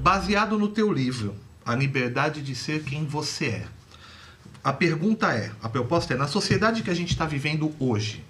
Baseado no teu livro, A Liberdade de Ser Quem Você É. A pergunta é, a proposta é, na sociedade que a gente está vivendo hoje,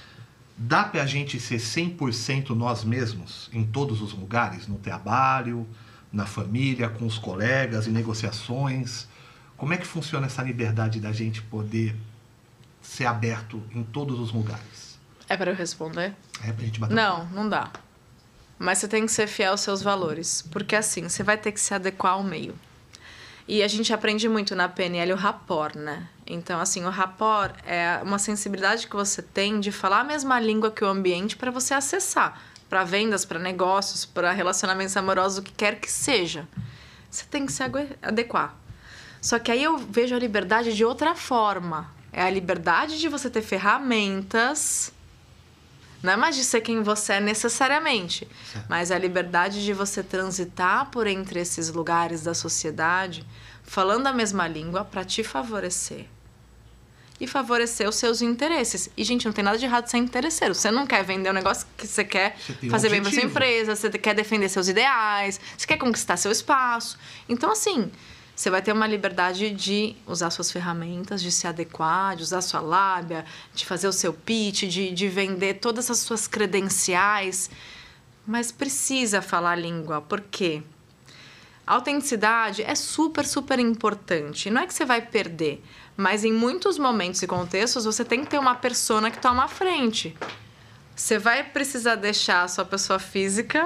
dá pra gente ser 100% nós mesmos em todos os lugares? No trabalho, na família, com os colegas, em negociações? Como é que funciona essa liberdade da gente poder ser aberto em todos os lugares? É para eu responder? É pra gente bater Não dá. Mas você tem que ser fiel aos seus valores. Porque assim, você vai ter que se adequar ao meio. E a gente aprende muito na PNL o rapport, né? Então, assim, o rapport é uma sensibilidade que você tem de falar a mesma língua que o ambiente para você acessar. Para vendas, para negócios, para relacionamentos amorosos, o que quer que seja. Você tem que se adequar. Só que aí eu vejo a liberdade de outra forma. É a liberdade de você ter ferramentas. Não é mais de ser quem você é necessariamente, mas é a liberdade de você transitar por entre esses lugares da sociedade, falando a mesma língua para te favorecer. E favorecer os seus interesses. E, gente, não tem nada de errado ser interesseiro. Você não quer vender um negócio que você quer fazer bem para sua empresa, você quer defender seus ideais, você quer conquistar seu espaço. Então, assim, você vai ter uma liberdade de usar suas ferramentas, de se adequar, de usar sua lábia, de fazer o seu pitch, de vender todas as suas credenciais. Mas precisa falar a língua, por quê? A autenticidade é super, super importante. Não é que você vai perder, mas em muitos momentos e contextos você tem que ter uma persona que toma a frente. Você vai precisar deixar a sua pessoa física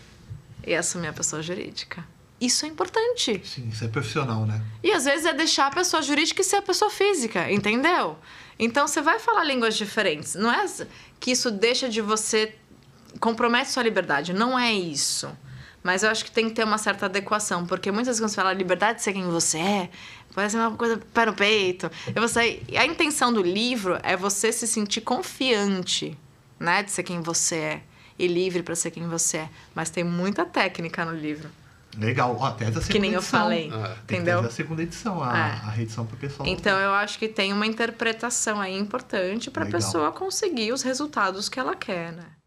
e assumir a pessoa jurídica. Isso é importante. Sim, isso é profissional, né? E às vezes é deixar a pessoa jurídica e ser a pessoa física, entendeu? Então você vai falar línguas diferentes. Não é que isso deixa de você... compromete sua liberdade. Não é isso. Mas eu acho que tem que ter uma certa adequação. Porque muitas vezes quando você fala liberdade de ser quem você é, parece uma coisa pé no peito. A intenção do livro é você se sentir confiante, né, de ser quem você é. E livre para ser quem você é. Mas tem muita técnica no livro. Legal, até da segunda edição. Que nem eu falei, entendeu? Até da segunda edição, a reedição para o pessoal. Então, eu acho que tem uma interpretação aí importante para a pessoa conseguir os resultados que ela quer, né?